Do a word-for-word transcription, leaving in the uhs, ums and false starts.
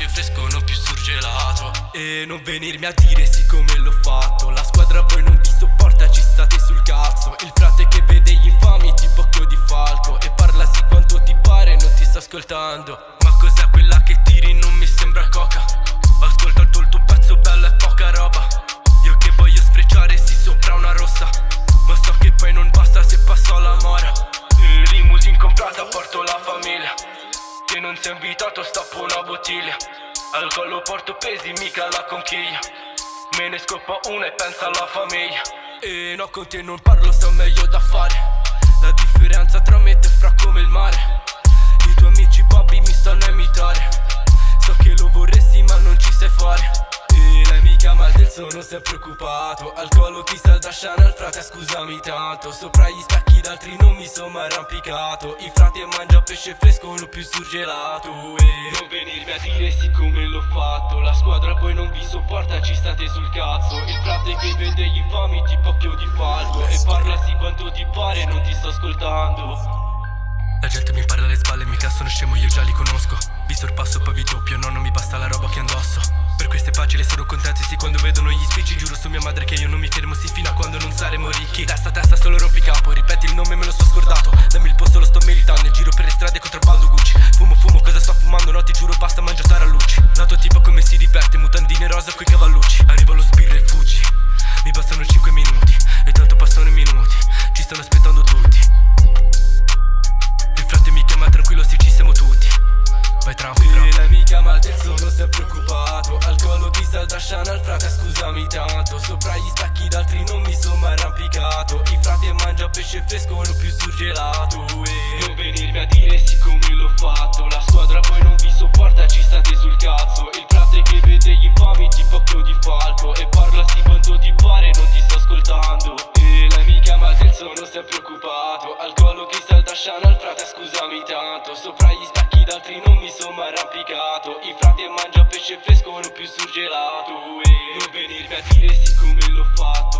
pesce fresco, non più surgelato. E non venirmi a dire siccome l'ho fatto. La squadra voi non vi sopporta, ci state sul cazzo. Il frate che vede gli infami tipo occhio di falco e parla sì quanto ti pare, non ti sta ascoltando. Ma cos'è quella che tiri? Non mi sembra coca. Ascolta il tuo pezzo, bello e poca roba. Io che voglio sfrecciare sì sopra una rossa, ma so che poi non basta se passo alla mora. E limousine comprata, porto la famiglia. Che non sei invitato, stappo una bottiglia. Al collo porto pesi, mica la conchiglia. Me ne scoppa una e pensa alla famiglia. E no, con te non parlo, so meglio da fare. La differenza tra me e te fra come il mare. I tuoi amici babbi mi stanno a imitare. So che lo vorresti ma non ci sai fare. E lei mi chiama al terzo, non sei preoccupato. Al collo chi sta da Chanel, frate scusami tanto. Sopra gli specchi d'altri non mi sono mai arrampicato. I frate mangia pesce fresco, non più surgelato. E non venirmi a dire siccome l'ho fatto. La squadra poi non vi sopporta, ci state sul cazzo. Il frate che vede gli infami tipo occhio di falco e parla sì quanto ti pare, non ti sto ascoltando. La gente mi parla alle spalle, mica sono scemo, io già li conosco. Vi sorpasso poi vi doppio, no non mi basta la roba che indosso. Per queste pagine sono contenti sì quando vedono gli spicci. Giuro su mia madre che io non mi fermo sì fino a quando non saremo ricchi. Testa a testa solo rompicapo, ripeti il nome me lo sto scordato. Dammi il posto lo sto meritando, giro per le strade contrabbando Gucci. Fumo fumo cosa sto fumando, no ti giuro basta mangio tarallucci. La tua tipa come si diverte, mutandine rosa coi cavallucci. Arriva lo sbirro e fuggi, mi bastano cinque minuti. E tanto passano i minuti, ci stanno aspettando tutti. Mi chiama tranquillo sì ci siamo tutti. Vai tranquillo. E lei mi chiama al terzo, non sei preoccupato. Al collo chi sta da Chanel, frate scusami tanto. Sopra gli specchi d'altri non mi sono mai arrampicato. I frate mangia pesce fresco, non più surgelato. E non venirmi a dire siccome l'ho fatto. La squadra poi non vi sopporta, ci state sul cazzo. Il frate che vede gli infami tipo occhio di falco e parla sì quanto ti pare, non ti sto ascoltando. E lei mi chiama al terzo, non sei preoccupato. Al collo chi sta da Chanel, frate scusami tanto. Sopra gli specchi d'altri non mi sono mai arrampicato. I frate mangia pesce fresco, non più surgelato. E non venirmi a dire siccome l'ho fatto.